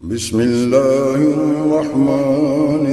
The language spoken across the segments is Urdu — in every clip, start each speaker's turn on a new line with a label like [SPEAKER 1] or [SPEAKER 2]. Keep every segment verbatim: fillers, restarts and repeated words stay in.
[SPEAKER 1] بسم اللہ الرحمن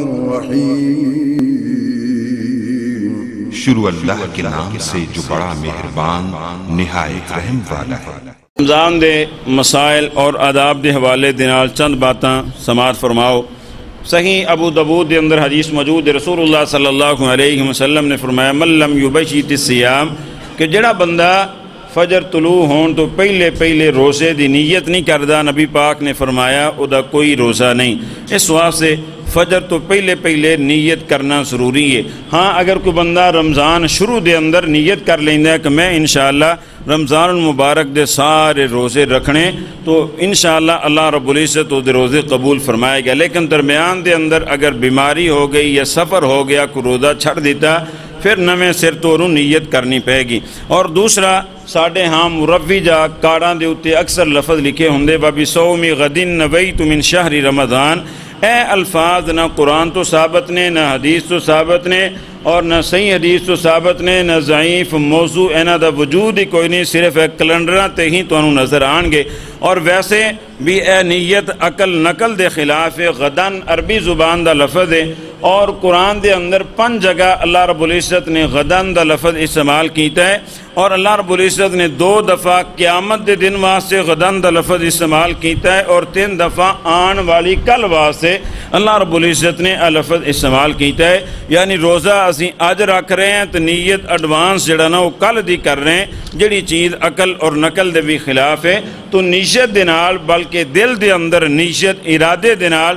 [SPEAKER 1] الرحیم۔
[SPEAKER 2] شروع اللہ کے نام سے جو بڑا مہربان نہایت رحم والا ہے۔
[SPEAKER 3] رمضان دے مسائل اور آداب دے حوالے دے نال چند باتاں سماعت فرماؤ۔ صحیح ابو داؤد دے اندر حدیث موجود ہے، رسول اللہ صلی اللہ علیہ وسلم نے فرمایا من لم یبیت الصیام، کہ جڑا بندہ فجر طلوع ہون تو پہلے پہلے روزے دی نیت نہیں کردہ، نبی پاک نے فرمایا او دا کوئی روزہ نہیں۔ اس واسطے فجر تو پہلے پہلے نیت کرنا ضروری ہے۔ ہاں اگر کوئی بندہ رمضان شروع دے اندر نیت کر لیندہ ہے کہ میں انشاءاللہ رمضان المبارک دے سارے روزے رکھنے، تو انشاءاللہ اللہ رب العزت دے روزے قبول فرمائے گا، لیکن درمیان دے اندر اگر بیماری ہو گئی یا سفر ہو گیا، کوئی روزہ چھڑ دیتا، پھر نویں سر تو انہوں نیت کرنی پائے گی۔ اور دوسرا ساڑھے ہاں مروجہ کارڈاں دے اتے اکثر لفظ لکھے ہوندے بابی صومی غدن نویت من شہر رمضان، اے الفاظ نہ قرآن تو ثابت نے، نہ حدیث تو ثابت نے، اور نہ صحیح حدیث تو ثابت نے، نہ ضعیف موضوع اینا دا وجود ہی کوئی نہیں، صرف ایک کلنڈراں تے ہی تو انہوں نظر آنگے۔ اور ویسے بھی اے نیت عقل نقل دے خلاف ہے، غدن عربی زبان دا لفظ ہے، اور قرآن دے اندر پنج جگہ اللہ رب العزت نے غدن دا لفظ استعمال کیتا ہے، اور اللہ رب العزت نے دو دفعہ قیامت دے دن واسطے غدن دا لفظ استعمال کیتا ہے، اور تین دفعہ آن والی کل واسطے اللہ رب العزت نے لفظ استعمال کیتا ہے۔ یعنی روزہ اسی آج رکھ رہے ہیں تو نیت ایڈوانس جڑا نا وہ کل دی کر رہے ہیں، جڑی چیز عقل اور نقل دے بھی خلاف ہے، تو نیت دے نال بلکہ دل دے اندر نیت ارادے دے نال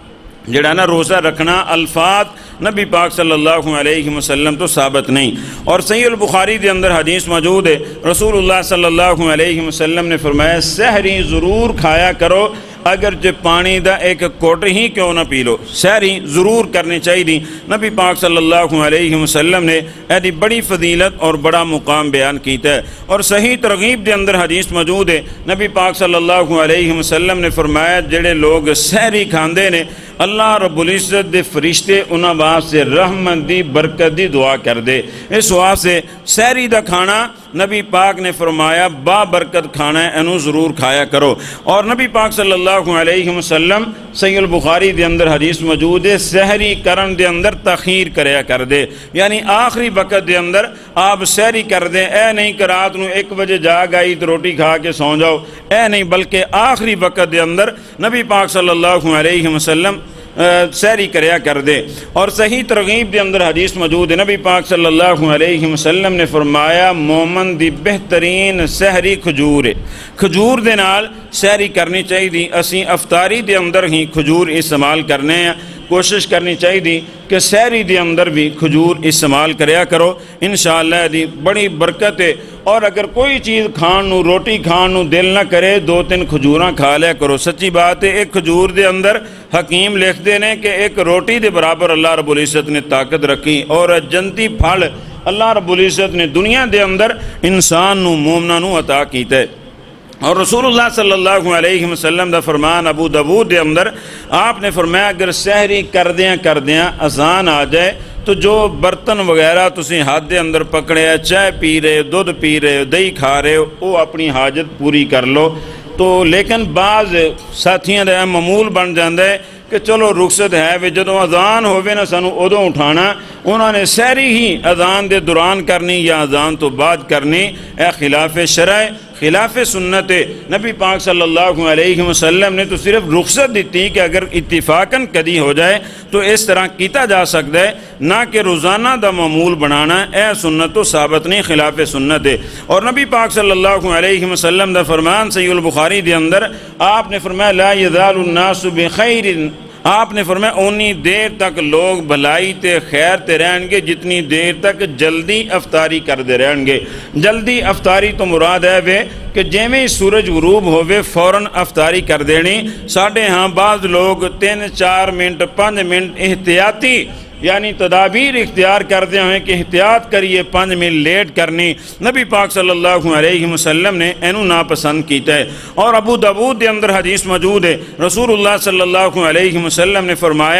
[SPEAKER 3] جڑا نا روزہ رکھنا الفاظ نبی پاک صلی اللہ علیہ وسلم تو ثابت نہیں۔ اور صحیح البخاری دے اندر حدیث موجود ہے، رسول اللہ صلی اللہ علیہ وسلم نے فرمایا سحری ضرور کھایا کرو، اگرچہ پانی دا ایک کوٹر ہی کیوں نہ پی لو، سحری ضرور کرنی چاہیے۔ نبی پاک صلی اللہ علیہ وسلم نے ایدی بڑی فضیلت اور بڑا مقام بیان کیتا ہے۔ اور صحیح ترغیب دے اندر حدیث موجود ہے، نبی پاک صلی اللہ علیہ وسلم نے فرمایا جڑے لوگ سحری کھاندے نے، اللہ رب العزت دے فرشتے انہاں واسطے رحمت دی برکت دی دعا کر دے۔ اس واسطے سحری دا کھانا نبی پاک نے فرمایا با برکت کھانا ہے، انہوں ضرور کھایا کرو۔ اور نبی پاک صلی اللہ علیہ وسلم صحیح البخاری دے اندر حدیث موجود ہے، سحری کرن دے اندر تخیر کریا کر دے، یعنی آخری وقت دے اندر آپ سحری کر دیں، اے نہیں کہ رات نو ایک بجے جاگ آئی تو روٹی کھا کے سو جاؤ، اے نہیں، بلکہ آخری وقت دے اندر نبی پاک صلی اللہ علیہ وسلم سحری کریا کر دے۔ اور صحیح ترغیب دے اندر حدیث موجود ہے، نبی پاک صلی اللہ علیہ وسلم نے فرمایا مومن دی بہترین سحری کھجور ہے، کھجور دے نال سحری کرنی چاہیے۔ اسی افطاری دے اندر ہی کھجور استعمال کرنے ہیں، کوشش کرنی چاہیے کہ سحری دے اندر بھی کھجور استعمال کریا کرو، انشاءاللہ دی بڑی برکت ہے۔ اور اگر کوئی چیز کھان نو روٹی کھان نو دل نہ کرے، دو تین کھجوراں کھا لیا کرو۔ سچی بات ہے، ایک کھجور دے اندر حکیم لکھ دینے کہ ایک روٹی دے برابر اللہ رب العزت نے طاقت رکھی، اور جنتی پھل اللہ رب العزت نے دنیا دے اندر انسان نو مومنہ نو عطا کیتا ہے۔ اور رسول اللہ صلی اللہ علیہ وسلم دا فرمان ابو داؤد دے اندر آپ نے فرمایا اگر سحری کردیاں کردیاں اذان آ جائے تو جو برتن وغیرہ تسی ہاتھ دے اندر پکڑے ہیں، چائے پی رہے ہو، دودھ پی رہے ہو، دہی کھا رہے ہو، وہ اپنی حاجت پوری کر لو۔ تو لیکن بعض ساتھیاں دے معمول بن جاندے ہے کہ چلو رخصت ہے وی جدوں اذان ہوئے نا سانو ادوں اٹھانا، انہوں نے سحری ہی اذان دے دوران کرنی یا اذان تو بعد کرنی، اے خلاف شرع، خلاف سنت۔ نبی پاک صلی اللہ علیہ وسلم نے تو صرف رخصت دیتی کہ اگر اتفاقاً کدی ہو جائے تو اس طرح کیتا جا سکتا ہے، نہ کہ روزانہ دا معمول بنانا، اے سنت تو ثابت نہیں، خلاف سنت ہے۔ اور نبی پاک صلی اللہ علیہ وسلم دا فرمان صحیح البخاری دے اندر آپ نے فرمایا لا یزال الناس بخیر، آپ نے فرمایا اونی دیر تک لوگ بھلائی تے خیر تے رہن گے جتنی دیر تک جلدی افطاری کر دے رہن گے۔ جلدی افطاری تو مراد ہے وے کہ جیویں سورج غروب ہوئے فوراً افطاری کر دینی۔ ساڑھے ہاں بعض لوگ تین چار منٹ پانچ منٹ احتیاطی یعنی تدابیر اختیار کرتے ہیں کہ احتیاط کریے، پانچ منٹ لیٹ کرنی، نبی پاک صلی اللہ علیہ وسلم نے اینو ناپسند کیتا ہے۔ اور ابو داؤد دے اندر حدیث موجود ہے، رسول اللہ صلی اللہ علیہ وسلم نے فرمایا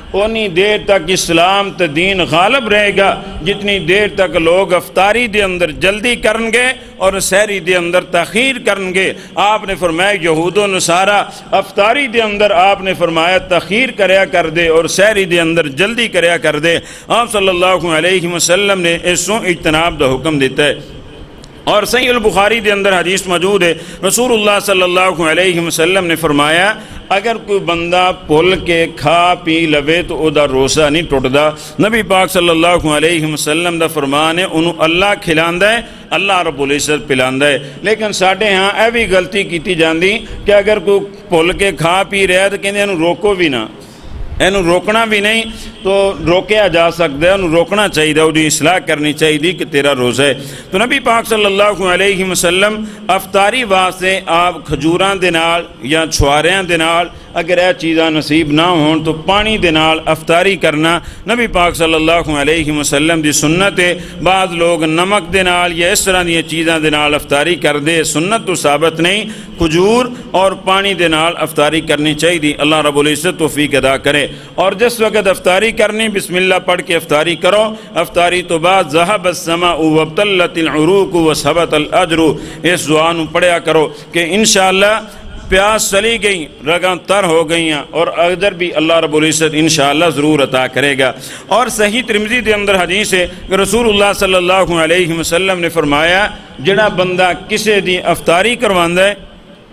[SPEAKER 3] اونی دیر تک اسلام تے دین غالب رہے گا جتنی دیر تک لوگ افطاری دے اندر جلدی کرنگے اور سحری دے اندر تاخیر کرنگے۔ آپ نے فرمایا یہود و نصارہ افطاری دے اندر آپ نے فرمایا تاخیر کریا کر دے اور سحری دے اندر جلدی کریا کر دے۔ آپ صلی اللہ علیہ وسلم نے اس سو اجتناب دا حکم دیتا ہے۔ اور صحیح البخاری دے اندر حدیث موجود ہے، رسول اللہ صلی اللہ علیہ وسلم نے فرمایا اگر کوئی بندہ پھل کے کھا پی لوے تو او دا روزہ نہیں ٹوٹدا۔ نبی پاک صلی اللہ علیہ وسلم دا فرمان ہے انہوں اللہ کھلاندا ہے، اللہ رب العزت پلاندا ہے۔ لیکن ساڈے ہاں اے بھی غلطی کیتی جاندی کہ اگر کوئی پھل کے کھا پی رہا ہے تو کہندے انہوں روکو بھی نہ، اینو روکنا بھی نہیں تو روکیا جا سکتا ہے، انہوں روکنا چاہیے، وہ اصلاح کرنی چاہیے کہ تیرا روزہ ہے۔ تو نبی پاک صلی اللہ علیہ وسلم افطاری واسطے آپ کھجوراں دے نال یا چھواریاں دے نال اگر یہ چیزاں نصیب نہ ہون تو پانی دے نال افطاری کرنا نبی پاک صلی اللہ علیہ وسلم دی سنت ہے۔ بعض لوگ نمک دے نال یا اس طرح دی چیزاں دے نال افطاری کر دے، سنت تو ثابت نہیں، کھجور اور پانی دے نال افطاری کرنی چاہیے۔ اللہ رب العزت توفیق ادا کرے۔ اور جس وقت افطاری کرنی بسم اللہ پڑھ کے افطاری کرو۔ افطاری تو بعد ذہب السماء وابتلت العروق وثبت الاجر، اس دعا نو پڑھیا کرو کہ انشاءاللہ پیاس چلی گئی، رگاں تر ہو گئیں اور اجر بھی اللہ رب العزت انشاءاللہ ضرور عطا کرے گا۔ اور صحیح ترمذی دے اندر حدیث ہے کہ رسول اللہ صلی اللہ علیہ وسلم نے فرمایا جڑا بندہ کسے دی افطاری کرواندا ہے،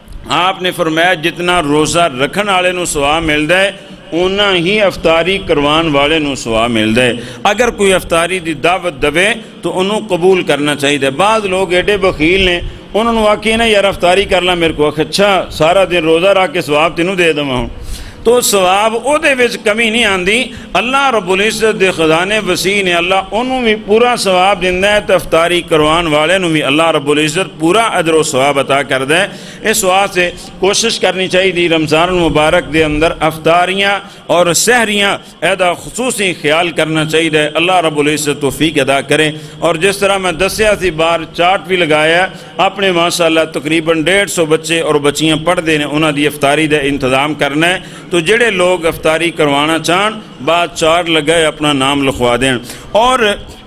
[SPEAKER 3] آپ نے فرمایا جتنا روزہ رکھن والے نو ثواب ملدا ہے اونا ہی افطاری کروان والے نو ثواب ملدا ہے۔ اگر کوئی افطاری دی دعوت دے تو انہوں قبول کرنا چاہیے۔ بعض لوگ ایڈے بخیل نے، انہوں نے آکھی نا یار افطاری کر لا میرے کو، اچھا سارا دن روزہ رکھ کے ثواب تینوں دے دوں ہوں، تو ثواب او دے وچ کمی نہیں آندی۔ اللہ رب العزت دے خزانے وسیع نے، اللہ انہوں بھی پورا ثواب دیندا ہے، تو افطاری کروان والے نوں بھی اللہ رب العزت پورا اجر و ثواب عطا کردا ہے۔ اس واسطے کوشش کرنی چاہیے رمضان المبارک دے اندر افطاریاں اور سحریاں ایدا خصوصی خیال کرنا چاہیے۔ اللہ رب العزت توفیق ادا کرے۔ اور جس طرح میں دسیا سی بار چارٹ بھی لگایا اپنے ماشاءاللہ تقریباً ڈیڑھ سو بچے اور بچیاں پڑھ دے نے، انہاں دی افطاری دا انتظام کرنا ہے۔ تو جڑے لوگ افطاری کروانا چاہن بعد چارٹ لگائے اپنا نام لکھوا دیں۔ اور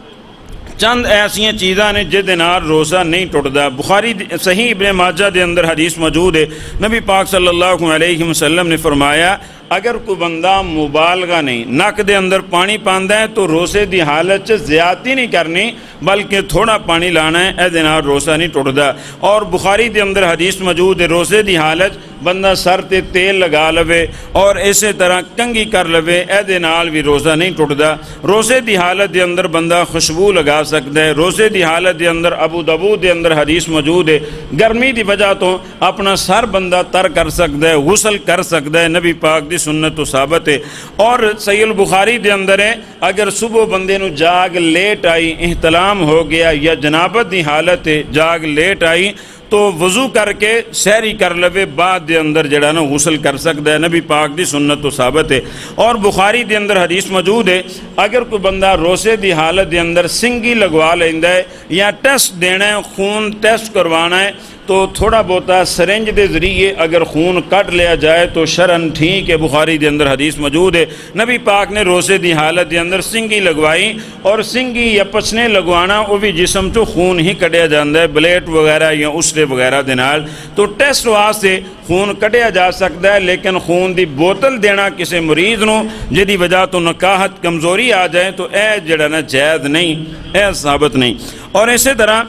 [SPEAKER 3] چند ایسیاں چیزاں نے جے نال روزہ نہیں ٹوٹدا۔ بخاری صحیح ابن ماجہ دے اندر حدیث موجود ہے، نبی پاک صلی اللہ علیہ وسلم نے فرمایا اگر کوئی بندہ مبالغہ نہیں، نک دے اندر پانی پاندا ہے تو روزے دی حالت چ زیادتی نہیں کرنی بلکہ تھوڑا پانی لانا ہے، اے نال روزہ نہیں ٹوٹدا۔ اور بخاری دے اندر حدیث موجود ہے روزے دی حالت بندہ سر تے تیل لگا لوے اور اسی طرح کنگھی کر لوے، اے نال بھی روزہ نہیں ٹوٹدا۔ روزے دی حالت دے اندر بندہ خوشبو لگا سکتا ہے۔ روزے دی حالت دے اندر ابو داؤد دے اندر حدیث موجود ہے گرمی دی وجہ تو اپنا سر بندہ تر کر سکتا ہے، غسل کر سکتا ہے، نبی پاک دی سنت و ثابت ہے۔ اور صحیح البخاری دے اندر ہے اگر صبح بندے نو جاگ لیٹ آئی، احتلام ہو گیا یا جنابت دی حالت ہے جاگ لیٹ آئی تو وضو کر کے سحری کر لوے، بعد دے اندر جڑا نا غسل کر سکتا ہے، نبی پاک دی سنت و ثابت ہے۔ اور بخاری دے اندر حدیث موجود ہے اگر کوئی بندہ روزے دی حالت دے اندر سنگھی لگوا لیندا ہے یا ٹیسٹ دینا ہے، خون ٹیسٹ کروانا ہے تو تھوڑا بہتا سرنج دے ذریعے اگر خون کٹ لیا جائے تو شرن ٹھیک ہے۔ بخاری دے اندر حدیث موجود ہے نبی پاک نے روزے دی حالت دے اندر سنگھی لگوائی، اور سنگھی یا پچھنے لگوانا وہ بھی جسم تو خون ہی کٹیا جاتا ہے بلیٹ وغیرہ یا اسرے وغیرہ دے نال، تو ٹیسٹ واسطے خون کٹیا جا سکتا ہے، لیکن خون دی بوتل دینا کسی مریض نو جدی وجہ تو نکاحت کمزوری آ جائے تو اے جڑا نا جائز نہیں، اے ثابت نہیں۔ اور اسی طرح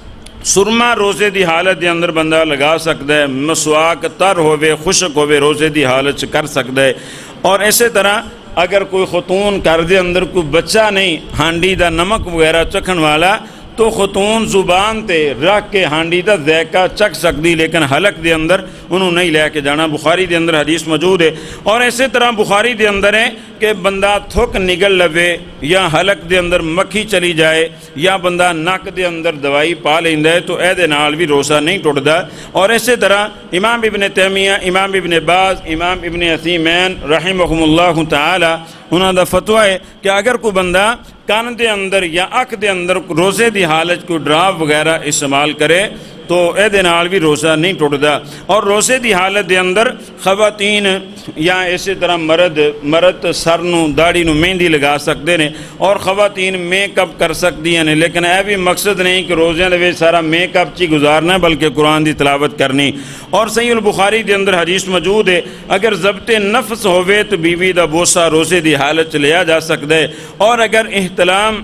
[SPEAKER 3] سرما روزے دی حالت دے اندر بندہ لگا سکتا ہے، مسواک تر ہوئے خشک ہوئے روزے دی حالت کر سکتا ہے۔ اور اسی طرح اگر کوئی خاتون گھر دے اندر کوئی بچہ نہیں ہانڈی دا نمک وغیرہ چکھن والا تو خاتون زبان تے رکھ کے ہانڈی دا ذائقہ چکھ سکتی، لیکن حلق دے اندر انہوں نہیں لے کے جانا۔ بخاری دے اندر حدیث موجود ہے۔ اور اسی طرح بخاری دے اندر ہے کہ بندہ تھک نگل لوے یا حلق دے اندر مکھی چلی جائے یا بندہ نک دے اندر دوائی پا لیندا ہے تو اے دے نال بھی روزہ نہیں ٹوٹدا۔ اور اسی طرح امام ابن تیمیہ، امام ابن باز، امام ابن عثیمین رحمہم اللہ تعالی انہوں دا فتویٰ ہے کہ اگر کوئی بندہ کان دے اندر یا اکھ دے اندر روزے دی حالت کوئی ڈراپ وغیرہ استعمال کرے تو اے دے نال بھی روزہ نہیں ٹوٹدا۔ اور روزے دی حالت دے اندر خواتین یا اسی طرح مرد مرد سر نو داڑھی نو مہندی لگا سکتے ہیں اور خواتین میک اپ کر سکتی ہیں، لیکن اے بھی مقصد نہیں کہ روزیاں دے وچ سارا میک اپ چی گزارنا ہے بلکہ قرآن دی تلاوت کرنی۔ اور صحیح البخاری دے اندر حدیث موجود ہے اگر ضبط نفس ہوئے تو بیوی دا بوسہ روزے دی حالت چ لیا جا سکتا ہے، اور اگر احتلام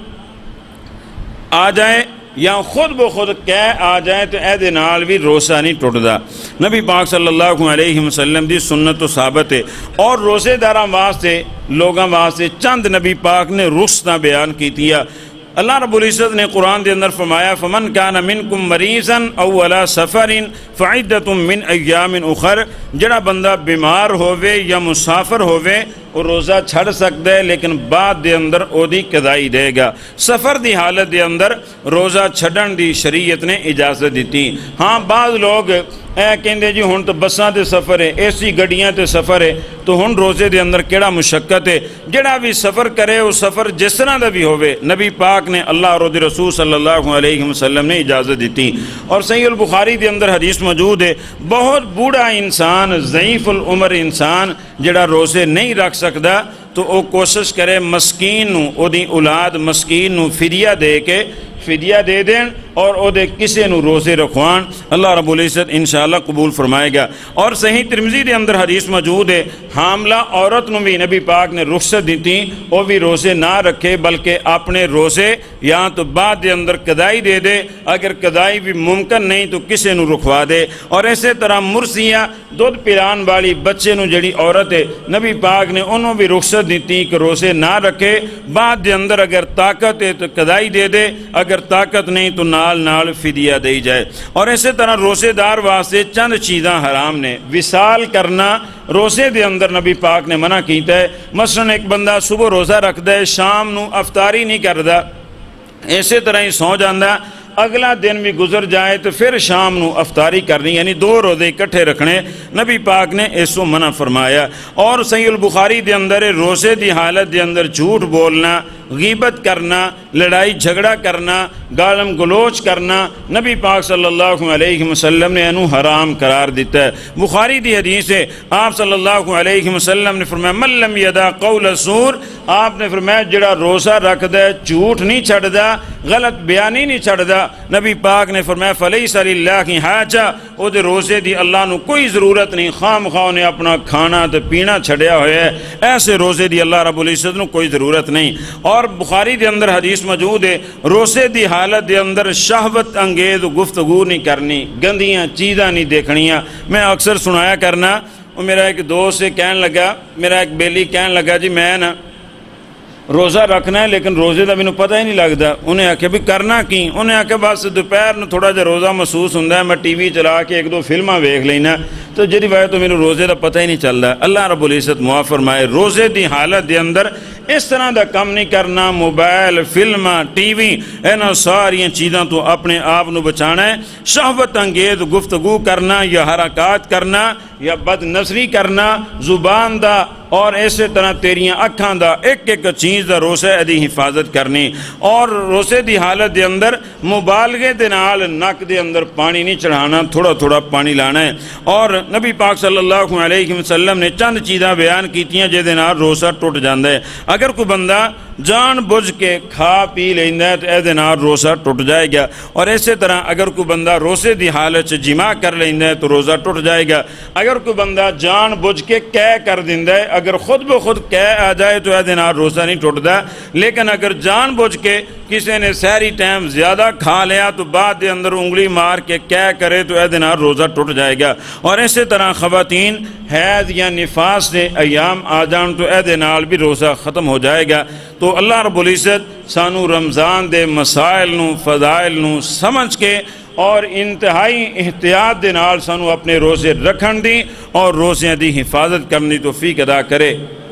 [SPEAKER 3] آ جائے یا خود بخود کہہ آ جائے تو اے دے نال بھی روزہ نہیں ٹوٹدا۔ نبی پاک صلی اللہ علیہ وسلم دی سنت و ثابت ہے۔ اور روزے داراں واسطے لوگاں واسطے چند نبی پاک نے رخصتاں بیان کیتیا۔ اللہ رب العزت نے قرآن دے اندر فرمایا فمن کان منکم مریضا او علی سفر فعدۃ من ایام اخر، جڑا بندہ بیمار ہووے یا مسافر ہووے وہ روزہ چھڑ سکتا ہے لیکن بعد دے اندر او دی قضائی دے گا۔ سفر دی حالت دے اندر روزہ چھڑن دی شریعت نے اجازت دیتی۔ ہاں بعض لوگ اے کہندے جی ہن تو بساں تے سفر ہے، اے سی گڈیاں تے سفر ہے تو ہن روزے دے اندر کیڑا مشقت ہے؟ جڑا بھی سفر کرے وہ سفر جس طرح دا بھی ہوئے نبی پاک نے اللہ اور دی رسول صلی اللہ علیہ وسلم نے اجازت دیتی۔ اور صحیح البخاری دے اندر حدیث موجود ہے بہت بوڑھا انسان ضعیف العمر انسان جڑا روزے نہیں رکھ سکدا تو وہ کوشش کرے مسکین نو او دی اولاد مسکین نو فدیہ دے کے فدیہ دے دین اور او دے کسے نو روزے رکھوان، اللہ رب العزت انشاءاللہ قبول فرمائے گا۔ اور صحیح ترمذی دے اندر حدیث موجود ہے حاملہ عورت نو بھی نبی پاک نے رخصت دیتی وہ بھی روزے نہ رکھے بلکہ اپنے روزے یا تو بعد دے اندر قضائی دے دے، اگر قضائی بھی ممکن نہیں تو کسے نو رکھوا دے۔ اور اسی طرح مرثیہ دودھ پلان والی بچے نو جڑی عورت ہے نبی پاک نے انہوں بھی رخصت دیتی کہ روزے نہ رکھے، بعد دے اندر اگر طاقت ہے تو قضائی دے دے، اگر طاقت نہیں تو نال نال فدیہ دے جائے۔ اور اسی طرح روزے دار واسطے چند چیزاں حرام نے۔ وصال کرنا روزے دے اندر نبی پاک نے منع کیتا ہے۔ مثلا ایک بندہ صبح روزہ رکھدا ہے شام نو افطاری نہیں کردا، اسی طرح ہی سو جاندا، اگلا دن بھی گزر جائے تو پھر شام نو افطاری کرنی، یعنی دو روزے اکٹھے رکھنے، نبی پاک نے اس کو منع فرمایا۔ اور صحیح البخاری دے اندر روزے دی حالت دے اندر جھوٹ بولنا، غیبت کرنا، لڑائی جھگڑا کرنا، گالم گلوچ کرنا نبی پاک صلی اللہ علیہ وسلم نے انہوں حرام قرار دیتا ہے۔ بخاری دی حدیث ہے آپ صلی اللہ علیہ وسلم نے فرمایا من لم یدع قول الزور، آپ نے فرمایا جڑا روزہ رکھ دے جھوٹ نہیں چھڑ دا، غلط بیانی نہیں چھڑ دا، نبی پاک نے فرمایا فلیس للہ حاجہ، او دے روزے دی اللہ نو کوئی ضرورت نہیں، خام خواہ نے اپنا کھانا تے پینا چھڑیا ہوئے ہے، ایسے روزے دی اللہ رب العزت نو کوئی ضرورت نہیں۔ اور بخاری دے اندر حدیث موجود ہے روزے دی حالت دے اندر شہوت انگیز گفتگو نہیں کرنی، گندیاں چیزاں نہیں دیکھنیاں۔ میں اکثر سنایا کرنا، وہ میرا ایک دوست سے کہنے لگا، میرا ایک بیلی کہنے لگا جی میں نا روزہ رکھنا ہے لیکن روزے دا مینوں پتہ ہی نہیں لگتا۔ انہیں آکھیا بھی کرنا کی؟ انہیں آکھیا بس دوپہر نو تھوڑا جا روزہ محسوس ہوندا ہے، میں ٹی وی چلا کے ایک دو فلماں ویکھ لینا تو جہی وجہ تو مینوں روزے دا پتہ ہی نہیں چلدا۔ اللہ رب العزت معاف فرمائے، روزے دی حالت دے اندر اس طرح دا کم نہیں کرنا، موبائل فلماں ٹی وی انہاں ساری چیزاں تو اپنے آپ نو بچانا ہے۔ شہوت انگیز گفتگو کرنا یا حرکات کرنا یا بد نظری کرنا زبان دا اور اسی طرح تیریاں اکھاں دا ایک ایک چیز دا روزے دی حفاظت کرنی۔ اور روزے دی حالت دے اندر مبالغے دے نال نک دے اندر پانی نہیں چڑھانا، تھوڑا تھوڑا پانی لانا ہے۔ اور نبی پاک صلی اللہ علیہ وسلم نے چند چیزاں بیان کیتیاں جے دے نال روزہ ٹوٹ جاندا ہے۔ اگر کوئی بندہ جان بوجھ کے کھا پی لیندا ہے تو اے دے نال روزہ ٹوٹ جائے گا۔ اور اسی طرح اگر کوئی بندہ روزے دی حالت سے جماع کر لیندا ہے تو روزہ ٹوٹ جائے گا۔ اگر کوئی بندہ جان بوجھ کے قے کر دیندا ہے، اگر خود بخود قے آ جائے تو اے دے نال روزہ نہیں ٹوٹدا، لیکن اگر جان بوجھ کے کسی نے سحری ٹائم زیادہ کھا لیا تو بعد دے اندر انگلی مار کے قے کرے تو اے دے نال روزہ ٹوٹ جائے گا۔ اور اسی طرح خواتین حیض یا نفاس سے ایام آ جان تو اے دے نال بھی روزہ ختم ہو جائے گا۔ تو اللہ رب العزت سانو رمضان دے مسائل نو فضائل نو سمجھ کے اور انتہائی احتیاط دے نال سانو اپنے روزے رکھن دی اور روزیاں دی حفاظت کرنی توفیق عطا کرے۔